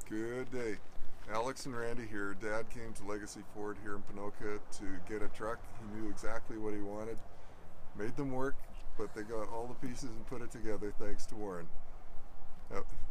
Good day. Alex and Randy here. Dad came to Legacy Ford here in Ponoka to get a truck. He knew exactly what he wanted. Made them work, but they got all the pieces and put it together thanks to Warren.